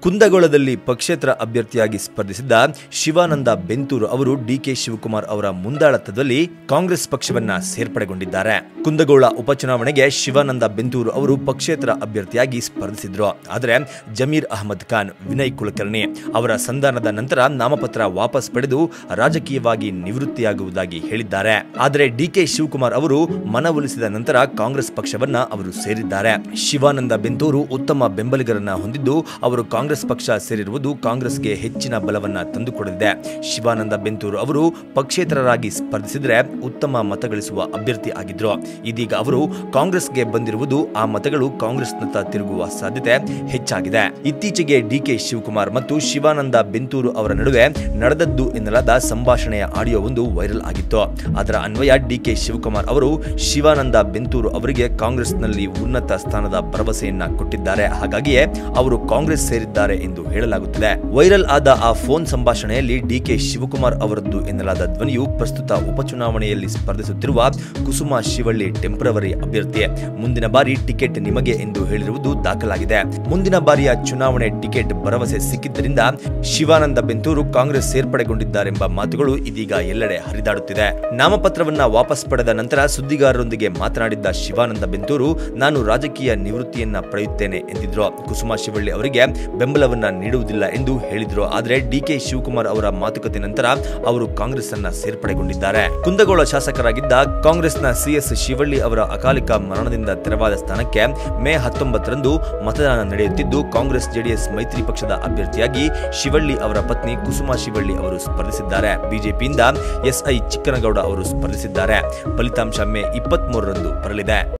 ಕುಂದಗೋಳದಲ್ಲಿ ಪಕ್ಷೇತರ ಅಭ್ಯರ್ಥಿಯಾಗಿ ಸ್ಪರ್ಧಿಸಿದ್ದ ಶಿವಾನಂದ ಬೆಂತೂರು ಅವರು ಡಿಕೆ ಶಿವಕುಮಾರ್ ಅವರ ಮುಂದಾಳತ್ವದಲ್ಲಿ ಕಾಂಗ್ರೆಸ್ ಪಕ್ಷವನ್ನ ಸೇರ್ಪಡೆಗೊಂಡಿದ್ದಾರೆ. ಕುಂದಗೋಳ ಉಪಚುನಾವಣೆಗೆ ಶಿವಾನಂದ ಬೆಂತೂರು ಅವರು ಪಕ್ಷೇತರ ಅಭ್ಯರ್ಥಿಯಾಗಿ ಸ್ಪರ್ಧಿಸಿದ್ರು. ಆದರೆ ಜಮೀರ್ ಅಹಮದ್ ಖಾನ್, ವಿನಯ್ ಕುಲಕರ್ಣಿ ಅವರ ಸಂಧಾನದ ನಂತರ ನಾಮಪತ್ರ ವಾಪಸ್ ಪಡೆದು ರಾಜಕೀಯವಾಗಿ ನಿವೃತ್ತಿಯಾಗುವುದಾಗಿ ಹೇಳಿದ್ದಾರೆ. ಆದರೆ ಡಿಕೆ ಶಿವಕುಮಾರ್ ಅವರು ಮನವೊಲಿಸಿದ ನಂತರ ಕಾಂಗ್ರೆಸ್ ಪಕ್ಷವನ್ನ ಅವರು ಸೇರಿದ್ದಾರೆ. ಶಿವಾನಂದ ಬೆಂತೂರು ಉತ್ತಮ ಬೆಂಬಲಿಗರನ್ನ ಹೊಂದಿದ್ದು ಅವರು ಕಾಂಗ್ರೆಸ್ ಪಕ್ಷ ಸೇರಿರುವುದು ಕಾಂಗ್ರೆಸ್ಗೆ ಹೆಚ್ಚಿನ ಬಲವನ್ನ ತಂದುಕೊಡಲಿದೆ. ಶಿವಾನಂದ ಬೆಂತೂರು ಅವರು ಪಕ್ಷೇತರರಾಗಿ ಸ್ಪರ್ಧಿಸಿದರೆ ಉತ್ತಮ ಮತ ಗಳಿಸುವ ಅಭ್ಯರ್ಥಿ ಆಗಿದ್ರು. ಇದೀಗ ಅವರು ಕಾಂಗ್ರೆಸ್ಗೆ ಬಂದಿರುವುದು ಆ ಮತಗಳು ಕಾಂಗ್ರೆಸ್ನತ್ತ ತಿರುಗುವ ಸಾಧ್ಯತೆ ಹೆಚ್ಚಾಗಿದೆ. ಇತ್ತೀಚೆಗೆ ಡಿಕೆ ಶಿವಕುಮಾರ್ ಮತ್ತು ಶಿವಾನಂದ ಬೆಂತೂರು ಅವರ ನಡುವೆ ನಡೆದದ್ದು ಎನ್ನಲಾದ ಸಂಭಾಷಣೆಯ ಆಡಿಯೋ ಒಂದು ವೈರಲ್ ಆಗಿತ್ತು. ಅದರ ಅನ್ವಯ ಡಿಕೆ ಶಿವಕುಮಾರ್ ಅವರು ಶಿವಾನಂದ ಬೆಂತೂರು ಅವರಿಗೆ ಕಾಂಗ್ರೆಸ್ನಲ್ಲಿ ಉನ್ನತ ಸ್ಥಾನದ ಭರವಸೆಯನ್ನ ಕೊಟ್ಟಿದ್ದಾರೆ. ಹಾಗಾಗಿಯೇ ಅವರು ಕಾಂಗ್ರೆಸ್ ಸೇರಿದ್ದಾರೆ ಎಂದು ಹೇಳಲಾಗುತ್ತಿದೆ. ವೈರಲ್ ಆದ ಆ ಫೋನ್ ಸಂಭಾಷಣೆಯಲ್ಲಿ ಡಿಕೆ ಶಿವಕುಮಾರ್ ಅವರದ್ದು ಎನ್ನಲಾದ ಧ್ವನಿಯು ಪ್ರಸ್ತುತ ಉಪಚುನಾವಣೆಯಲ್ಲಿ ಸ್ಪರ್ಧಿಸುತ್ತಿರುವ ಕುಸುಮಾ ಶಿವಳ್ಳಿ ಟೆಂಪರವರಿ ಅಭ್ಯರ್ಥಿ. ಮುಂದಿನ ಬಾರಿ ಟಿಕೆಟ್ ನಿಮಗೆ ಎಂದು ಹೇಳಿರುವುದು ದಾಖಲಾಗಿದೆ. ಮುಂದಿನ ಬಾರಿಯ ಚುನಾವಣೆ ಟಿಕೆಟ್ ಭರವಸೆ ಸಿಕ್ಕಿದ್ದರಿಂದ ಶಿವಾನಂದ ಬೆಂತೂರು ಕಾಂಗ್ರೆಸ್ ಸೇರ್ಪಡೆಗೊಂಡಿದ್ದಾರೆಂಬ ಮಾತುಗಳು ಇದೀಗ ಎಲ್ಲೆಡೆ ಹರಿದಾಡುತ್ತಿದೆ. ನಾಮಪತ್ರವನ್ನ ವಾಪಸ್ ಪಡೆದ ನಂತರ ಸುದ್ದಿಗಾರರೊಂದಿಗೆ ಮಾತನಾಡಿದ್ದ ಶಿವಾನಂದ ಬೆಂತೂರು, ನಾನು ರಾಜಕೀಯ ನಿವೃತ್ತಿಯನ್ನ ಪಡೆಯುತ್ತೇನೆ ಎಂದಿದ್ರು. ಕುಸುಮಾ ಶಿವಳ್ಳಿ ಅವರಿಗೆ ಬೆಂಬಲವನ್ನ ನೀಡುವುದಿಲ್ಲ ಎಂದು ಹೇಳಿದ್ರು. ಆದರೆ ಡಿಕೆ ಶಿವಕುಮಾರ್ ಅವರ ಮಾತುಕತೆ ನಂತರ ಅವರು ಕಾಂಗ್ರೆಸ್ ಅನ್ನ ಸೇರ್ಪಡೆಗೊಂಡಿದ್ದಾರೆ. ಕುಂದಗೋಳ ಶಾಸಕರಾಗಿದ್ದ ಕಾಂಗ್ರೆಸ್ನ ಸಿಎಸ್ ಶಿವಳ್ಳಿ ಅವರ ಅಕಾಲಿಕ ಮರಣದಿಂದ ತೆರವಾದ ಸ್ಥಾನಕ್ಕೆ ಮೇ 19ರಂದು ಮತದಾನ ನಡೆಯುತ್ತಿದ್ದು ಕಾಂಗ್ರೆಸ್ ಜೆಡಿಎಸ್ ಮೈತ್ರಿ ಪಕ್ಷದ ಅಭ್ಯರ್ಥಿಯಾಗಿ ಶಿವಳ್ಳಿ ಅವರ ಪತ್ನಿ ಕುಸುಮಾ ಶಿವಳ್ಳಿ ಅವರು ಸ್ಪರ್ಧಿಸಿದ್ದಾರೆ. ಬಿಜೆಪಿಯಿಂದ ಎಸ್ಐ ಚಿಕ್ಕನಗೌಡ ಅವರು ಸ್ಪರ್ಧಿಸಿದ್ದಾರೆ. ಫಲಿತಾಂಶ ಮೇ 23ರಂದು ಬರಲಿದೆ.